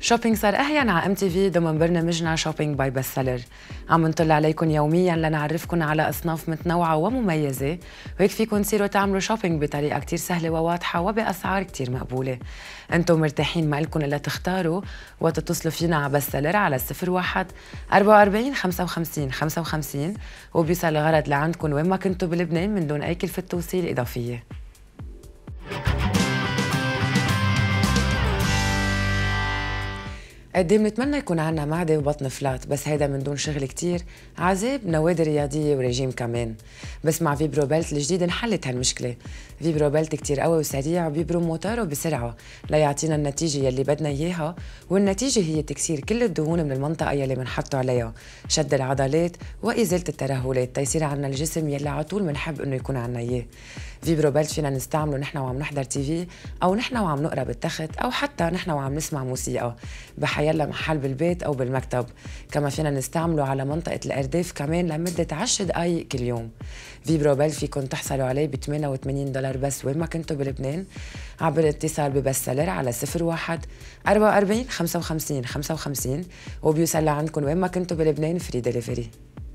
شوبينج صار أهين على MTV ضمن برنامجنا شوبينج باي بست سيلر. عم نطلع عليكم يوميا لنعرفكم على أصناف متنوعة ومميزة، وهيك فيكم تصيروا تعملوا شوبينج بطريقة كتير سهلة وواضحة وبأسعار كتير مقبولة. أنتم مرتاحين، ما إلكم إلا تختاروا وتتصلوا فينا على بست سيلر على 01 44 55 55 وبيوصل الغرض لعندكم وين ما كنتوا بلبنان من دون أي كلفة توصيل إضافية. قد ايه بنتمنى يكون عنا معدة وبطن فلات، بس هيدا من دون شغل كتير، عذاب، نوادي رياضية ورجيم كمان. بس مع فيبرو بيلت الجديد انحلت هالمشكلة. فيبرو بيلت كتير قوي وسريع وبيبرم موتاره بسرعة ليعطينا النتيجة يلي بدنا إياها، والنتيجة هي تكسير كل الدهون من المنطقة يلي منحطه عليها، شد العضلات وإزالة الترهلات تيصير عنا الجسم يلي عطول منحب إنه يكون عنا إياه. فيبرو بيلت فينا نستعمله نحن وعم نحضر TV أو نحن وعم نقرأ بالتخت أو حتى نحن وعم نسمع موسيقى بحيلا محل بالبيت أو بالمكتب. كما فينا نستعمله على منطقة الأرداف كمان لمدة 10 دقايق كل يوم. فيبرو بيلت فيكم تحصلوا عليه ب $88 بس وين ما كنتوا بلبنان، عبر الاتصال ببست سيلر على 01 44 55 55 وبيوصل لعندكم وين ما كنتوا بلبنان فري ديليفري.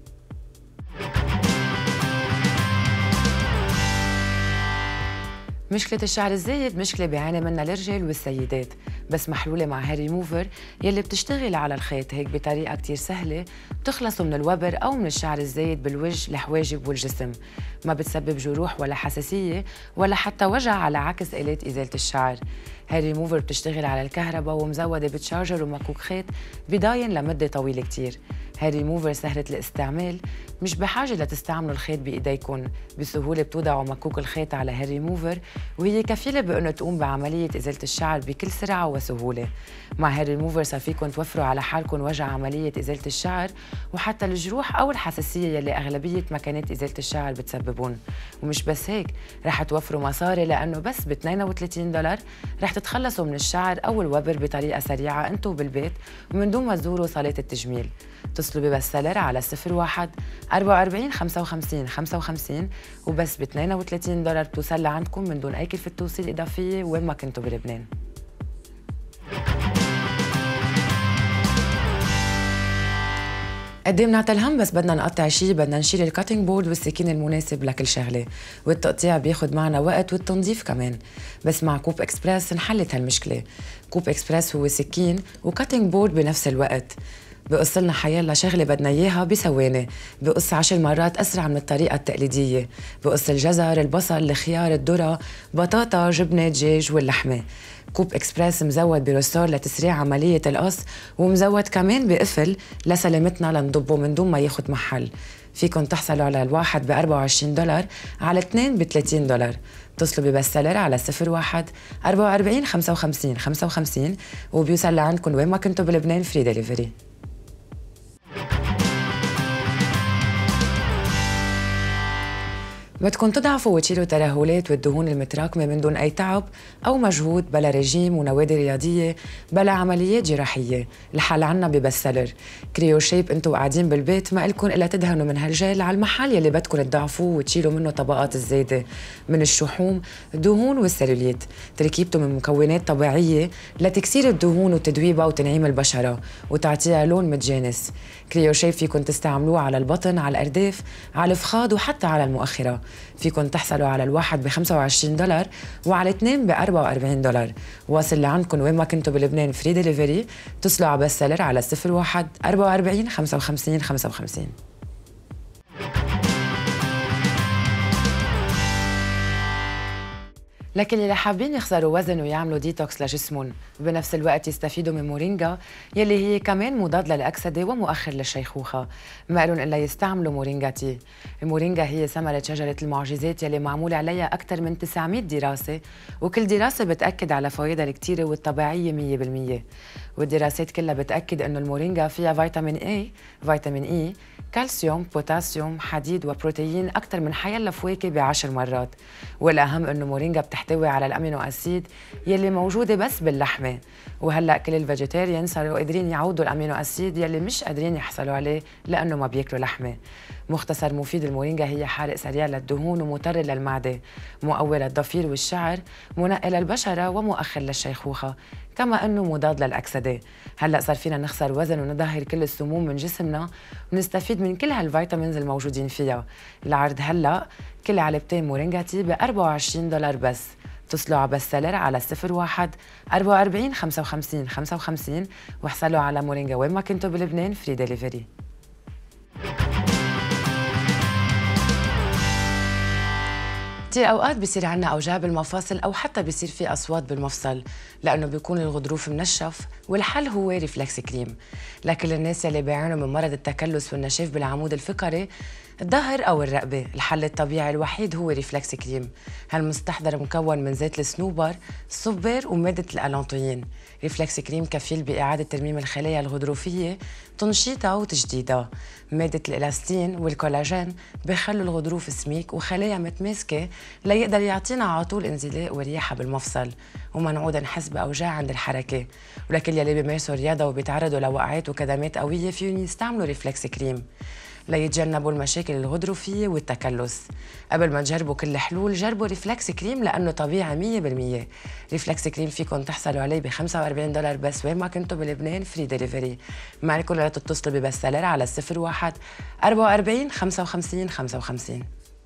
مشكلة الشعر الزايد مشكلة بيعاني منها الرجال والسيدات، بس محلولة مع هير ريموفر يلي بتشتغل على الخيط هيك بطريقة كتير سهلة، بتخلصوا من الوبر أو من الشعر الزايد بالوجه، الحواجب والجسم. ما بتسبب جروح ولا حساسية ولا حتى وجع، على عكس آلات إزالة الشعر. هير ريموفر بتشتغل على الكهرباء ومزودة بتشارجر ومكوك خيط بضاين لمدة طويلة كتير. هير ريموفر سهلة الاستعمال، مش بحاجة لتستعملوا الخيط بإيديكم، بسهولة بتوضعوا مكوك الخيط على هير ريموفر وهي كفيلة بأنه تقوم بعملية إزالة الشعر بكل سرعة وسهولة. مع هير ريموفر صار فيكم توفروا على حالكم وجع عملية إزالة الشعر وحتى الجروح أو الحساسية يلي أغلبية مكانات إزالة الشعر بتسببون. ومش بس هيك، رح توفروا مصاري لأنه بس ب $32 رح تتخلصوا من الشعر أو الوبر بطريقة سريعة أنتوا بالبيت ومن دون ما تزوروا صالات التجميل. اتصلوا ببست سيلر على 01 44 55 55 وبس ب $32 بتوصل لعندكم من دون أي كلفة توصيل إضافية وين ما كنتوا بلبنان. قد ايه بنعطي الهم بس بدنا نقطع شيء، بدنا نشيل الكاتنج بورد والسكين المناسب لكل شغله، والتقطيع بياخد معنا وقت والتنظيف كمان. بس مع كوب اكسبرس انحلت هالمشكله. كوب اكسبرس هو سكين وكاتنج بورد بنفس الوقت، بقص لنا حيالله شغله بدنا اياها بثواني، بقص 10 مرات اسرع من الطريقه التقليديه. بقص الجزر، البصل، الخيار، الذره، بطاطا، جبنه، دجاج واللحمه. كوب اكسبرس مزود برستور لتسريع عمليه القص، ومزود كمان بقفل لسلامتنا لنضبه من دون ما ياخد محل. فيكن تحصلوا على الواحد ب $24، على اثنين ب $30. اتصلوا ببست سيلر على 01 44 55 55 وبيوصل لعندكم وين ما كنتوا بلبنان فري ديليفري. بدكم تضعفوا وتشيلوا ترهلات والدهون المتراكمة من دون أي تعب أو مجهود، بلا رجيم ونوادي رياضية، بلا عمليات جراحية. الحل عنا ببست سيلر. كريو شيب، انتوا قاعدين بالبيت ما إلكن إلا تدهنوا من هالجيل على المحل يلي بدكم تضعفوه وتشيلوا منه طبقات الزايدة من الشحوم، الدهون والسلوليت. تركيبته من مكونات طبيعية لتكسير الدهون وتدويبها وتنعيم البشرة وتعطيها لون متجانس. كريو شيب فيكن تستعملوه على البطن، على الأرداف، على الفخاد وحتى على المؤخرة. فيكن تحصلوا على الواحد ب $25 وعلى اثنين ب $44. واصل لعندكم وين ما كنتوا بلبنان فري ديليفري. اتصلوا على بست سيلر على 01 44 55 55. لكن اللي حابين يخسروا وزن ويعملوا ديتوكس لجسمهم وبنفس الوقت يستفيدوا من مورينجا يلي هي كمان مضاد للأكسدة ومؤخر للشيخوخة، ما لهم إلا يستعملوا مورينجا تي. المورينجا هي ثمرة شجرة المعجزات يلي معمول عليها أكثر من 900 دراسة، وكل دراسة بتأكد على فوائدها الكتيرة والطبيعية 100%. والدراسات كلها بتأكد إنه المورينجا فيها فيتامين A، فيتامين E، كالسيوم، بوتاسيوم، حديد وبروتين أكثر من حيلا فواكه ب10 مرات. والأهم إنه مورينجا بتحتوي على الأمينو أسيد يلي موجودة بس باللحمة، وهلأ كل الفيجيتيريان صاروا قادرين يعوضوا الأمينو أسيد يلي مش قادرين يحصلوا عليه لأنه ما بياكلوا لحمة. مختصر مفيد، المورينجا هي حارق سريع للدهون ومطر للمعدة، مقوي للضفير والشعر، منقي للبشرة ومؤخر للشيخوخة. كما انه مضاد للاكسده. هلا صار فينا نخسر وزن ونظهر كل السموم من جسمنا ونستفيد من كل هالفيتامينز الموجودين فيها. العرض هلا كل علبتين مورينجا تي ب $24 بس. اتصلوا على بس سيلر على 01 44 55 55 واحصلوا على مورينجا وين ما كنتوا بلبنان فري ديليفري. كتير أوقات بيصير عنا أوجاع بالمفاصل أو حتى بيصير في أصوات بالمفصل لأنه بيكون الغضروف منشف، والحل هو ريفلكس كريم. لكن الناس يلي بيعانوا من مرض التكلس والنشاف بالعمود الفقري، الظهر أو الرقبة، الحل الطبيعي الوحيد هو ريفلكس كريم. هالمستحضر مكون من زيت الصنوبر، الصبار ومادة الألانتوين. ريفلكس كريم كفيل بإعادة ترميم الخلايا الغضروفية، تنشيطها وتجديدها. مادة الإلاستين والكولاجين بيخلوا الغضروف سميك وخلايا متماسكة ليقدر يعطينا على طول انزلاق ورياحة بالمفصل، وما نعود نحس بأوجاع عند الحركة. ولكل يلي بيمارسوا رياضة وبيتعرضوا لوقعات وكدمات قوية فيهم يستعملوا ريفلكس كريم ليتجنبوا المشاكل الغضروفية والتكلس. قبل ما تجربوا كل الحلول جربوا ريفلكس كريم لأنه طبيعي 100%. ريفلكس كريم فيكم تحصلوا عليه ب $45 بس وين ما كنتوا بلبنان فري ديليفري. معكم لا تتصلوا ببس سيلر على 01 44 55 55.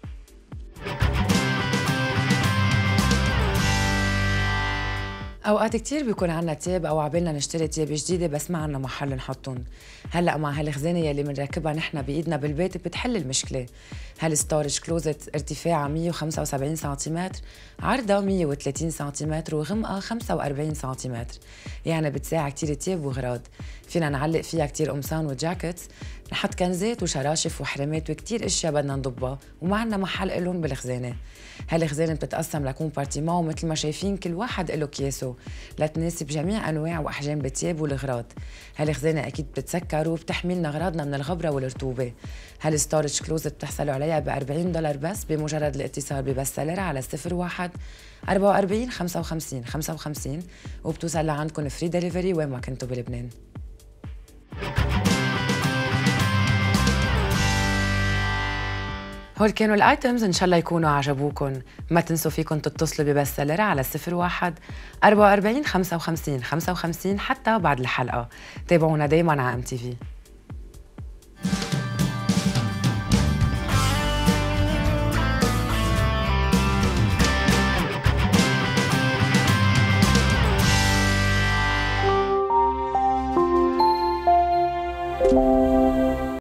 اوقات كتير بيكون عنا تياب او عبالنا نشتري تياب جديده بس ما عنا محل نحطهم. هلا مع هالخزانه يلي بنركبها نحن بايدنا بالبيت بتحل المشكله. هالستورج كلوزت ارتفاعها 175 سنتيمتر، عرضها 130 سنتيمتر وغمقها 45 سنتيمتر، يعني بتساع كتير تياب وغراض. فينا نعلق فيها كتير قمصان وجاكيتس، نحط كنزات وشراشف وحرامات وكتير اشياء بدنا نضبها وما عنا محل إلهم بالخزانه. هالخزانه بتتقسم لكون بارتيمان، ومثل ما شايفين كل واحد له كياسه لتناسب جميع انواع واحجام التياب والغراض. هالخزانه اكيد بتتسكر وبتحمي لنا اغراضنا من الغبره والرطوبه. هالستورج كلوز بتحصلوا عليها ب $40 بس بمجرد الاتصال ببس سيلر على 01 44 55 55 وبتوصل لعندكم فري ديليفري وين ما كنتوا بلبنان. هول كانوا الايتمز، ان شاء الله يكونوا عجبوكم. ما تنسوا فيكم تتصلوا ببس سيلر على 01 44 55 55 حتى بعد الحلقه. تابعونا دايما على MTV.